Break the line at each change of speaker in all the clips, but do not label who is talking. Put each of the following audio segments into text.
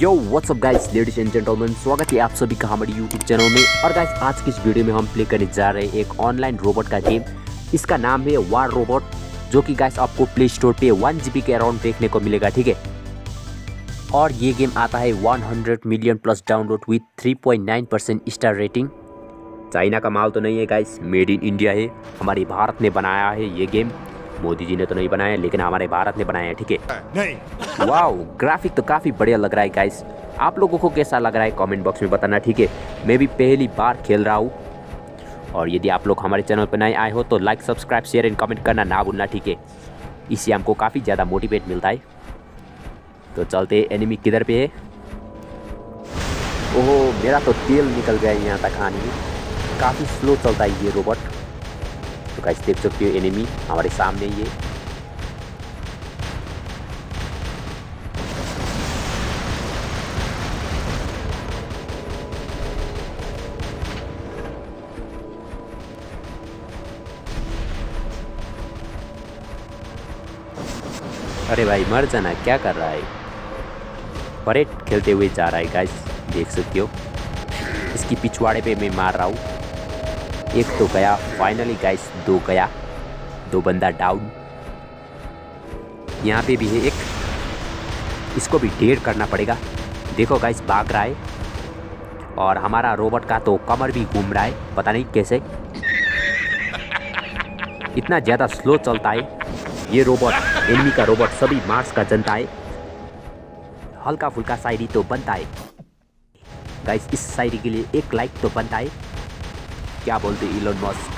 Yo WhatsApp guys, ladies and gentleman, स्वागत है आप सभी का हमारे यूट्यूब चैनल में। और गाइस आज की इस वीडियो में हम प्ले करने जा रहे हैं एक ऑनलाइन रोबोट का गेम। इसका नाम है वार रोबोट, जो कि गाइस आपको प्ले स्टोर पे 1 GB के अराउंड देखने को मिलेगा, ठीक है। और ये गेम आता है 100 million plus download with 3.9% star rating. China का माल तो नहीं है गाइस, मेड इन इंडिया है। हमारे भारत ने बनाया है ये गेम। मोदी जी ने तो नहीं बनाया, लेकिन हमारे भारत ने बनाया है, ठीक है। नहीं वाओ, ग्राफिक तो काफ़ी बढ़िया लग रहा है गाइस। आप लोगों को कैसा लग रहा है कमेंट बॉक्स में बताना, ठीक है। मैं भी पहली बार खेल रहा हूँ। और यदि आप लोग हमारे चैनल पर नए आए हो तो like, subscribe, share and comment करना ना भूलना, ठीक है। इससे हमको काफ़ी ज़्यादा मोटिवेट मिलता है। तो चलते, एनिमी किधर पे है। ओहो, मेरा तो तेल निकल गया यहाँ तक आने में। काफ़ी स्लो चलता है ये रोबोट। तो गाइस देख सकते हो एनिमी हमारे सामने ये। अरे भाई मर जाना, क्या कर रहा है। परेड खेलते हुए जा रहा है गाइस, देख सकते हो। इसकी पिछवाड़े पे मैं मार रहा हूँ। एक तो गया फाइनली गाइस, 2 गया, 2 बंदा डाउन। यहाँ पे भी है एक, इसको भी ढेर करना पड़ेगा। देखो गाइस भाग रहा है। और हमारा रोबोट का तो कमर भी घूम रहा है, पता नहीं कैसे। इतना ज़्यादा स्लो चलता है ये रोबोट। एनिमी का रोबोट सभी मार्स का जनता है। हल्का फुल्का शायरी तो बनता है गाइस, इस शायरी के लिए 1 लाइक तो बनता है। क्या बोलते Elon Musk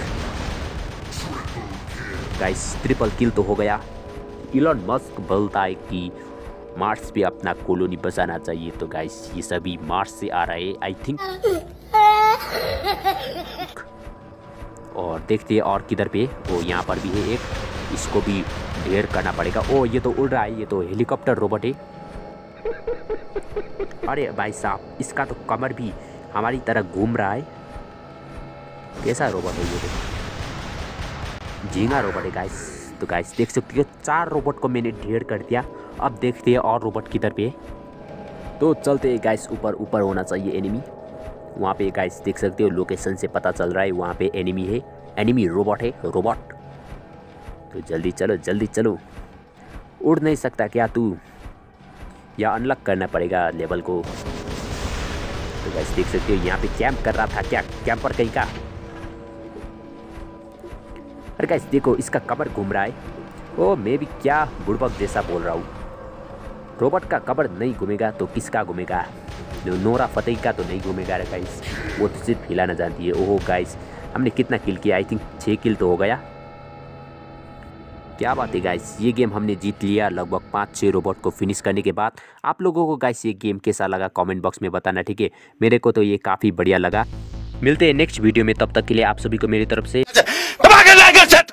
guys, triple kill तो हो गया। इलोन मस्क बोलता है कि मार्स पे अपना कॉलोनी बसाना चाहिए। तो गाइस ये सभी मार्स से आ रहे हैं आई थिंक। और देखते हैं और किधर पे। वो यहाँ पर भी है एक, इसको भी ढेर करना पड़ेगा। ओ ये तो उड़ रहा है, ये तो हेलीकॉप्टर रोबोट है। अरे भाई साहब, इसका तो कमर भी हमारी तरह घूम रहा है। कैसा रोबोट है ये, झींगा रोबोट है गाइस। तो गाइस देख सकते हो 4 रोबोट को मैंने ढेर कर दिया। अब देखते हैं और रोबोट किधर पे है। तो चलते हैं गाइस, ऊपर होना चाहिए एनिमी। वहाँ पे गाइस देख सकते हो, लोकेशन से पता चल रहा है वहाँ पे एनिमी है। एनिमी रोबोट है, रोबोट। तो जल्दी चलो, जल्दी चलो। उड़ नहीं सकता क्या तू, या अनलॉक करना पड़ेगा लेवल को। तो गाइस देख सकते हो यहाँ पे कैंप कर रहा था क्या, कैंपर कहीं का। अरे गाइस देखो, इसका कमर घूम रहा है। ओ मैं भी क्या बुड़बक जैसा बोल रहा हूँ। रोबोट का कमर नहीं घूमेगा तो किसका घूमेगा। नोरा फतेही का तो नहीं घूमेगा गाइस, वो तो सिर्फ हिलाना जानती है। ओहो गाइस, हमने कितना किल किया, आई थिंक 6 किल तो हो गया। क्या बात है गाइस, ये गेम हमने जीत लिया लगभग 5-6 रोबोट को फिनिश करने के बाद। आप लोगों को गाइस ये गेम कैसा लगा कमेंट बॉक्स में बताना, ठीक है। मेरे को तो ये काफ़ी बढ़िया लगा। मिलते हैं नेक्स्ट वीडियो में, तब तक के लिए आप सभी को मेरी तरफ से